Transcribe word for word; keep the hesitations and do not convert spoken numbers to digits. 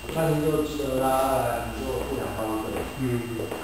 那您就记得他来，你就付两万对。 嗯嗯。